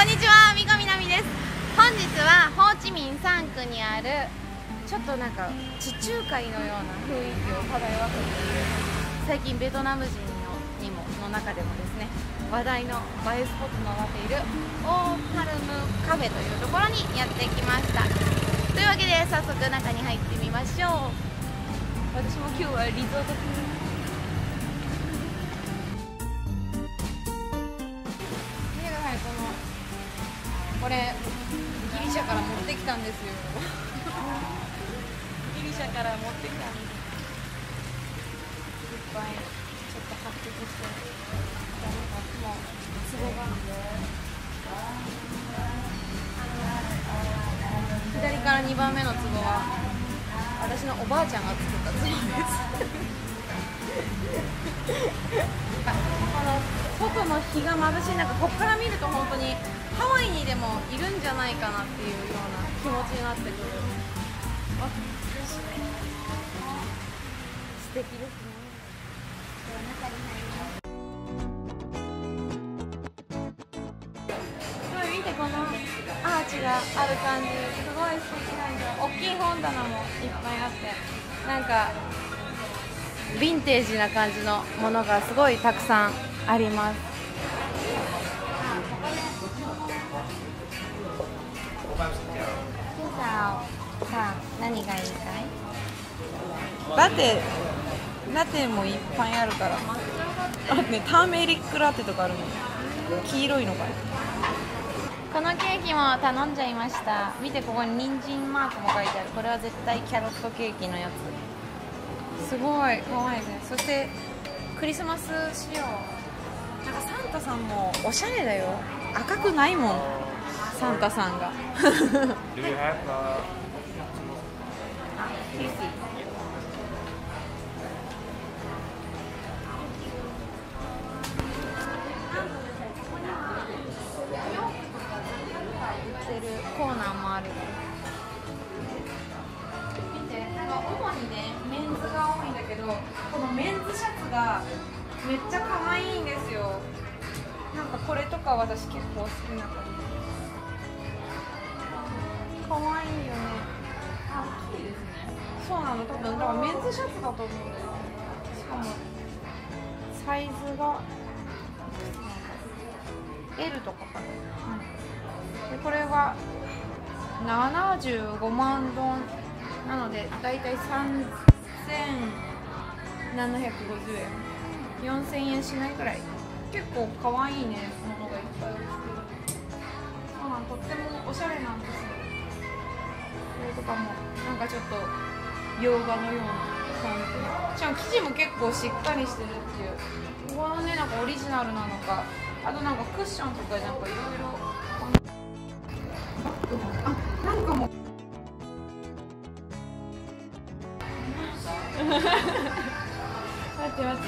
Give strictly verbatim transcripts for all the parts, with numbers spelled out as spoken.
んにちは、みこみなみです。本日はホーチミンさんくにあるちょっとなんか地中海のような雰囲気を漂わせている、最近ベトナム人のにもの中でもですね話題の映えスポットとなっているオーパルムカフェというところにやってきました。というわけで早速中に入ってみましょう。私も今日はリゾート風これギリシャから持ってきたんですよギリシャから持ってきたんです。いっぱいちょっと発掘してなんかもう壺が左からにばんめの壺は私のおばあちゃんが作った壺ですこの外の日が眩しい中、ここから見ると本当にハワイにでもいるんじゃないかなっていうような気持ちになってくる。あ、素敵ですね。すごい見て、このアーチがある感じ、すごい素敵なんだ。大きい本棚もいっぱいあって、なんかヴィンテージな感じのものがすごいたくさんあります。さあ、何がいいかい？ラテ、ラテもいっぱいあるから。あ、ね、ターメリックラテとかあるの。黄色いのかな。このケーキも頼んじゃいました。見て、ここに人参マークも書いてある。これは絶対キャロットケーキのやつ。すごい可愛いね。そしてクリスマス仕様。なんかサンタさんもおしゃれだよ。赤くないもん、サンタさんが。コーナーもある。見て、なんか主にねメンズが多いんだけど、このメンズシャツがめっちゃ可愛いんですよ。なんかこれとか私結構好きな感じ。可愛いよね。大きいですね。そうなの、多分だからメンズシャツだと思うんだよね。しかもサイズが エル とかかな。うん、でこれがななじゅうごまんドンなのでだいたいさんぜんななひゃくごじゅうえん、よんせんえんしないくらい。結構可愛いね、ものがいっぱい売ってる。そうなん、とってもおしゃれなんですよ。これとかもなんかちょっと洋画のような感じで、しかも生地も結構しっかりしてるっていう。ここのね、なんかオリジナルなのか、あとなんかクッションとかなんかいろいろ。あ、なんかもう待って待って、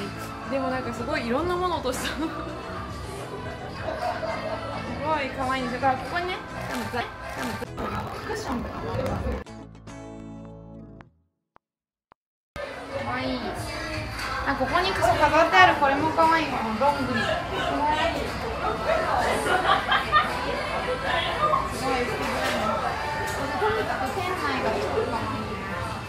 でもなんかすごいいろんなもの落としたすごい可愛いんですよ。だからここにね、クッションとかもあります。可愛い。あ、ここに飾ってあるこれも可愛い。このロングリー可愛い。すごい素敵だね。とにかく店内が超可愛い。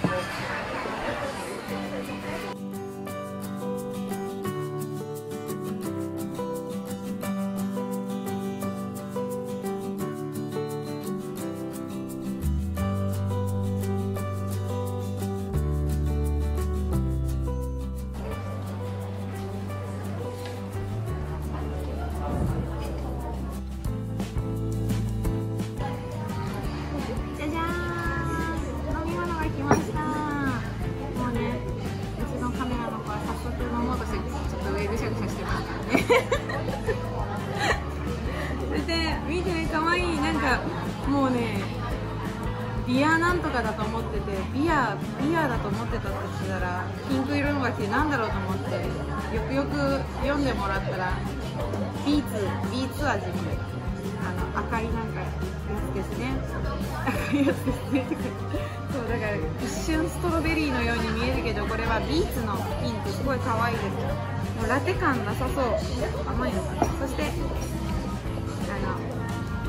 で見て、かわいい。なんかもうね、ビアなんとかだと思ってて、ビアビアだと思ってたとしたらピンク色のが来てなんだろうと思ってよくよく読んでもらったらビーツビーツ味みたいな、あの赤いなんかやつですね。赤いやつですね。そうだから一瞬ストロベリーのように見えるけど、これはビーツのピンク、すごい可愛いです。もうラテ感なさそう。甘いのかな。そしてあの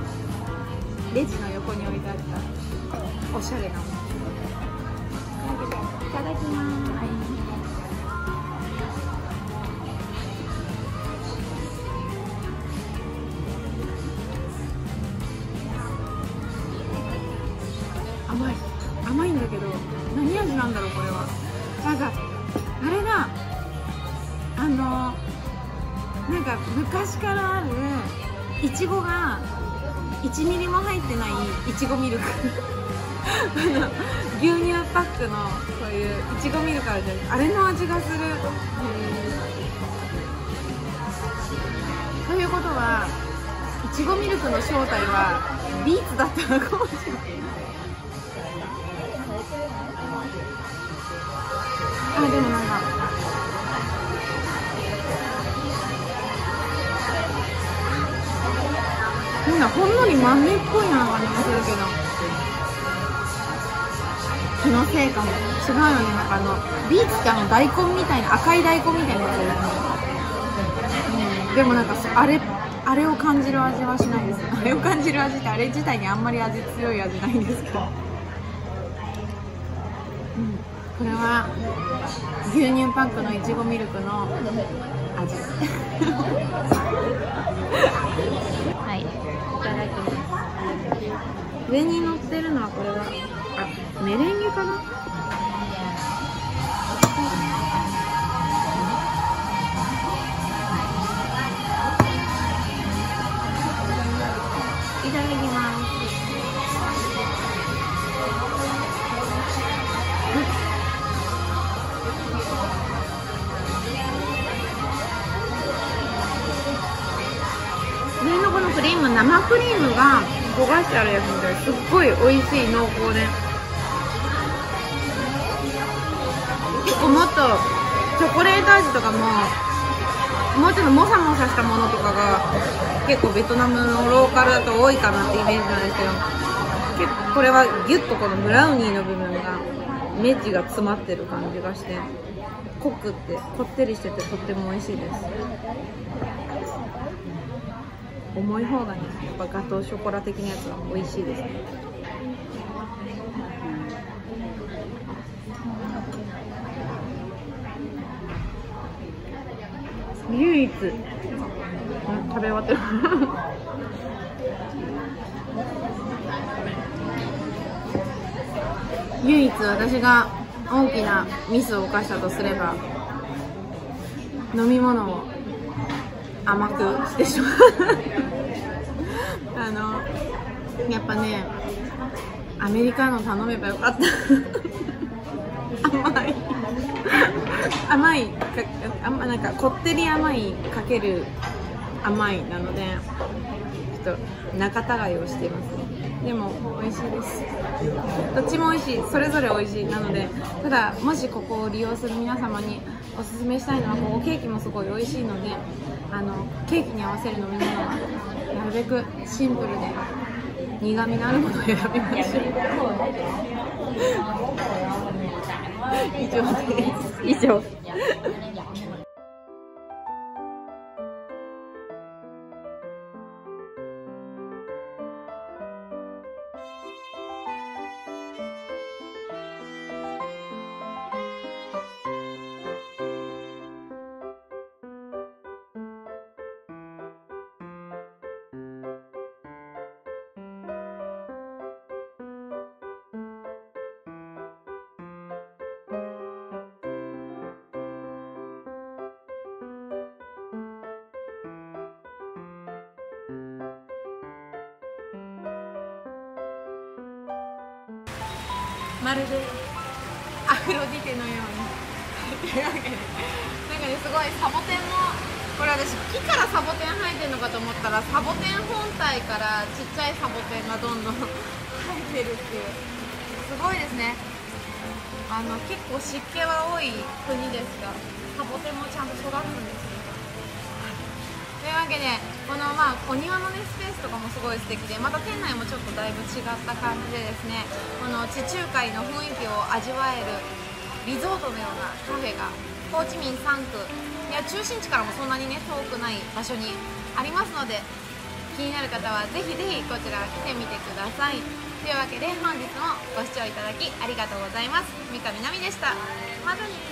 レジの横に置いてあったおしゃれなもの。いただきます。甘い甘いんだけど、何味なんだろうこれは。なんかあれだ、あのなんか昔からあるいちごがいちミリも入ってないいちごミルクあの牛乳パックのそういういちごミルクあるじゃないですか、あれの味がする。ということはいちごミルクの正体はビーツだったのかもしれない。あ、でもなんかみんなほんのり豆っぽいな感じがするけど、気のせいかも。違うよね、なんかあのビーツってあの大根みたいな、赤い大根みたいなやつですね、うん、でもなんかあれあれを感じる味はしないです。あれを感じる味ってあれ自体にあんまり味強い味ないんですけど、うん、これは牛乳パックのいちごミルクの味はい、いただきます。上に乗ってるのはこれはあメレンゲかな。いただきます。上のこのクリーム、生クリームが焦がしてあるやつみたいですっごい美味しい、濃厚で。結構もっとチョコレート味とかももうちょっとモサモサしたものとかが結構ベトナムのローカルだと多いかなってイメージなんですけど、結構これはギュッとこのブラウニーの部分がメッジが詰まってる感じがして、濃くってこってりしててとっても美味しいです。重い方がね、やっぱガトーショコラ的なやつは美味しいですね。唯一、うん、食べ終わってる唯一私が大きなミスを犯したとすれば、飲み物を甘くしてしまうあのやっぱね、アメリカの頼めばよかった甘い甘いか、あんまなんかこってり甘いかける甘いなので、ちょっと仲違いをしていますね。でも美味しいです。どっちも美味しい、それぞれ美味しい。なので、ただもしここを利用する皆様におすすめしたいのは、ここケーキもすごい美味しいので、あのケーキに合わせる飲み物はなるべくシンプルで苦味のあるものを選びましょう以上です以上まるでアフロディテのようにというわけで、なんかね、すごいサボテンも、これ私木からサボテン生えてるのかと思ったら、サボテン本体からちっちゃいサボテンがどんどん生えてるっていう、すごいですね。あの結構湿気は多い国ですが、サボテンもちゃんと育つんですよ。というわけで、このまあお庭の、ね、スペースとかもすごい素敵で、また店内もちょっとだいぶ違った感じでですね、この地中海の雰囲気を味わえるリゾートのようなカフェがホーチミンさんく、いや中心地からもそんなにね遠くない場所にありますので、 気になる方はぜひぜひこちら来てみてください。というわけで本日もご視聴いただきありがとうございます。三上奈美でした。またね。